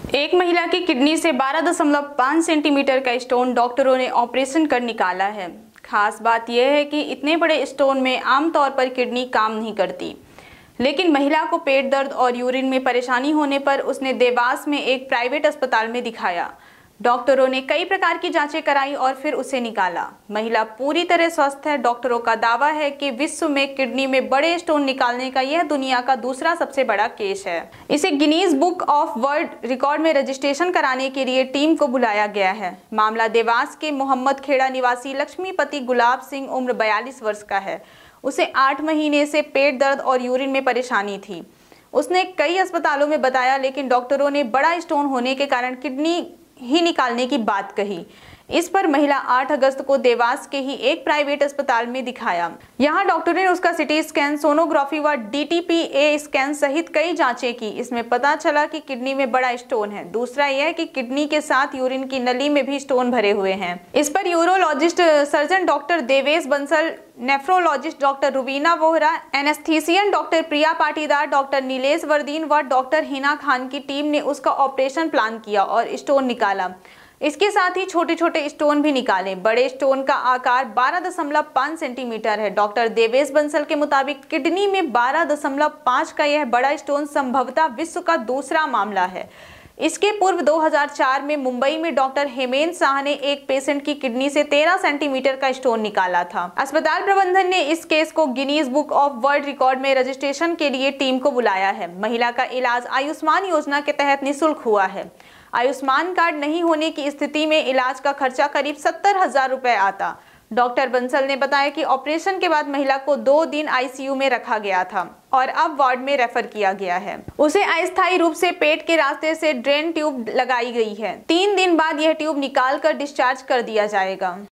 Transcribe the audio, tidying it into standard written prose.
एक महिला की किडनी से 12.5 सेंटीमीटर का स्टोन डॉक्टरों ने ऑपरेशन कर निकाला है। खास बात यह है कि इतने बड़े स्टोन में आमतौर पर किडनी काम नहीं करती, लेकिन महिला को पेट दर्द और यूरिन में परेशानी होने पर उसने देवास में एक प्राइवेट अस्पताल में दिखाया। डॉक्टरों ने कई प्रकार की जांचें कराई और फिर उसे निकाला। महिला पूरी तरह स्वस्थ है। डॉक्टरों का दावा है कि विश्व में किडनी में बड़े स्टोन निकालने का यह दुनिया का दूसरा सबसे बड़ा केस है। इसे Guinness Book of World Record में रजिस्ट्रेशन कराने के लिए टीम को बुलाया गया है। मामला देवास के मोहम्मद खेड़ा निवासी लक्ष्मीपति गुलाब सिंह उम्र 42 वर्ष का है। उसे 8 महीने से पेट दर्द और यूरिन में परेशानी थी। उसने कई अस्पतालों में बताया, लेकिन डॉक्टरों ने बड़ा स्टोन होने के कारण किडनी ही निकालने की बात कही। इस पर महिला 8 अगस्त को देवास के ही एक प्राइवेट अस्पताल में दिखाया। यहाँ डॉक्टरों ने उसका सिटी स्कैन, सोनोग्राफी व DTPA स्कैन सहित कई जांचें की। इसमें पता चला कि किडनी में बड़ा स्टोन है। दूसरा यह कि किडनी के साथ यूरिन की नली में भी स्टोन भरे हुए हैं। इस पर urologist surgeon doctor Devesh Bansal, nephrologist doctor Rubina Vohra, anaesthetist doctor Priya Patidar, doctor Nilesh Vardin व डॉक्टर हिना खान की टीम ने उसका ऑपरेशन प्लान किया और स्टोन निकाला। इसके साथ ही छोटे छोटे स्टोन भी निकाले। बड़े स्टोन का आकार 12.5 सेंटीमीटर है। डॉक्टर देवेश बंसल के मुताबिक किडनी में 12.5 का यह बड़ा स्टोन संभवतः विश्व का दूसरा मामला है। इसके पूर्व 2004 में मुंबई में डॉक्टर हेमेंद्र शाह ने एक पेशेंट की किडनी से 13 सेंटीमीटर का स्टोन निकाला था। अस्पताल प्रबंधन ने इस केस को Guinness Book of World Record में रजिस्ट्रेशन के लिए टीम को बुलाया है। महिला का इलाज आयुष्मान योजना के तहत निःशुल्क हुआ है। आयुष्मान कार्ड नहीं होने की स्थिति में इलाज का खर्चा करीब 70,000 रुपए आता। डॉक्टर बंसल ने बताया कि ऑपरेशन के बाद महिला को 2 दिन ICU में रखा गया था और अब वार्ड में रेफर किया गया है। उसे अस्थायी रूप से पेट के रास्ते से ड्रेन ट्यूब लगाई गई है। 3 दिन बाद यह ट्यूब निकाल कर डिस्चार्ज कर दिया जाएगा।